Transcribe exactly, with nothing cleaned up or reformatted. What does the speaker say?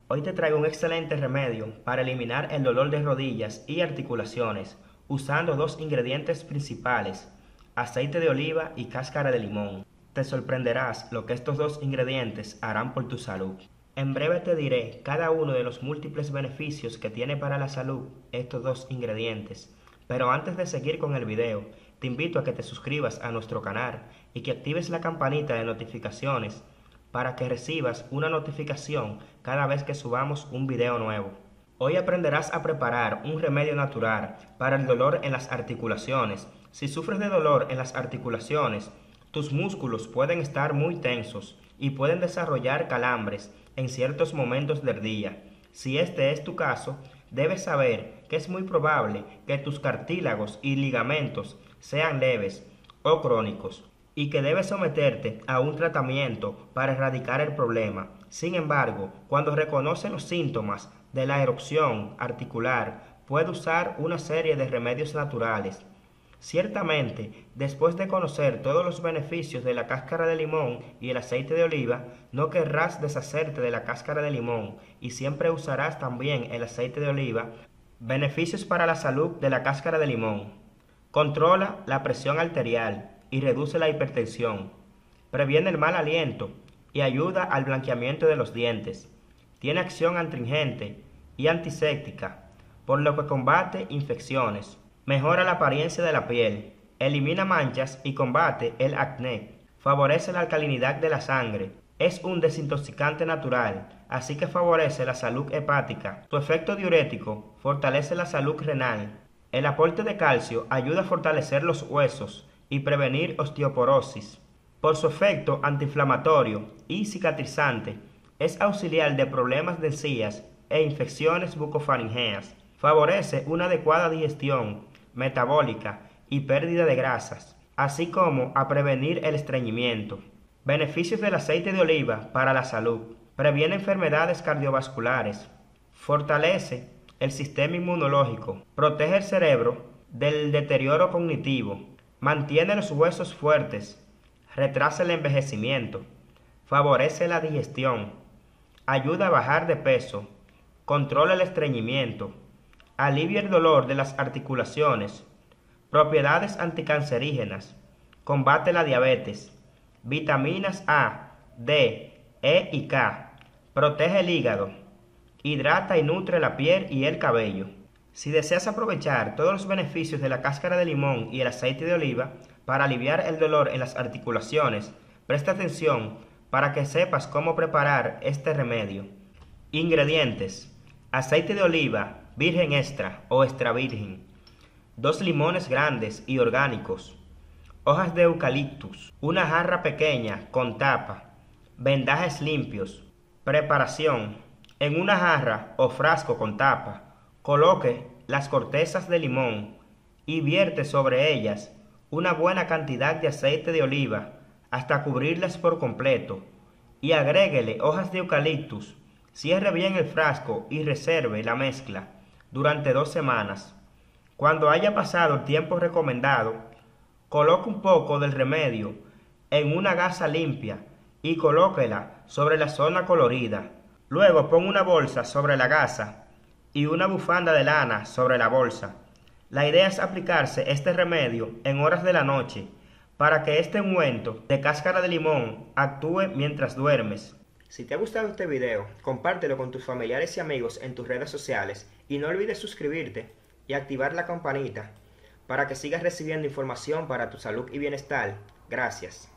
Hoy te traigo un excelente remedio para eliminar el dolor de rodillas y articulaciones usando dos ingredientes principales, aceite de oliva y cáscara de limón. Te sorprenderás lo que estos dos ingredientes harán por tu salud. En breve te diré cada uno de los múltiples beneficios que tiene para la salud estos dos ingredientes. Pero antes de seguir con el video, te invito a que te suscribas a nuestro canal y que actives la campanita de notificaciones para que recibas una notificación cada vez que subamos un video nuevo. Hoy aprenderás a preparar un remedio natural para el dolor en las articulaciones. Si sufres de dolor en las articulaciones, tus músculos pueden estar muy tensos y pueden desarrollar calambres en ciertos momentos del día. Si este es tu caso, debes saber que es muy probable que tus cartílagos y ligamentos sean leves o crónicos y que debes someterte a un tratamiento para erradicar el problema. Sin embargo, cuando reconoce los síntomas de la erupción articular, puede usar una serie de remedios naturales. Ciertamente, después de conocer todos los beneficios de la cáscara de limón y el aceite de oliva, no querrás deshacerte de la cáscara de limón y siempre usarás también el aceite de oliva. Beneficios para la salud de la cáscara de limón: controla la presión arterial y reduce la hipertensión, previene el mal aliento y ayuda al blanqueamiento de los dientes, tiene acción astringente y antiséptica, por lo que combate infecciones, mejora la apariencia de la piel, elimina manchas y combate el acné, favorece la alcalinidad de la sangre, es un desintoxicante natural, así que favorece la salud hepática. Su efecto diurético fortalece la salud renal. El aporte de calcio ayuda a fortalecer los huesos y prevenir osteoporosis. Por su efecto antiinflamatorio y cicatrizante, es auxiliar de problemas de encías e infecciones bucofaringeas. Favorece una adecuada digestión metabólica y pérdida de grasas, así como a prevenir el estreñimiento. Beneficios del aceite de oliva para la salud: previene enfermedades cardiovasculares, fortalece el sistema inmunológico, protege el cerebro del deterioro cognitivo, mantiene los huesos fuertes, retrasa el envejecimiento, favorece la digestión, ayuda a bajar de peso, controla el estreñimiento, alivia el dolor de las articulaciones, propiedades anticancerígenas, combate la diabetes, vitaminas A, D, E y K, protege el hígado, hidrata y nutre la piel y el cabello. Si deseas aprovechar todos los beneficios de la cáscara de limón y el aceite de oliva para aliviar el dolor en las articulaciones, presta atención para que sepas cómo preparar este remedio. Ingredientes: aceite de oliva virgen extra o extra virgen, dos limones grandes y orgánicos, hojas de eucaliptus, una jarra pequeña con tapa, vendajes limpios. Preparación: en una jarra o frasco con tapa, coloque las cortezas de limón y vierte sobre ellas una buena cantidad de aceite de oliva hasta cubrirlas por completo y agréguele hojas de eucaliptus. Cierre bien el frasco y reserve la mezcla durante dos semanas. Cuando haya pasado el tiempo recomendado, coloque un poco del remedio en una gasa limpia y colóquela sobre la zona colorida. Luego ponga una bolsa sobre la gasa y una bufanda de lana sobre la bolsa. La idea es aplicarse este remedio en horas de la noche para que este ungüento de cáscara de limón actúe mientras duermes. Si te ha gustado este video, compártelo con tus familiares y amigos en tus redes sociales y no olvides suscribirte y activar la campanita para que sigas recibiendo información para tu salud y bienestar. Gracias.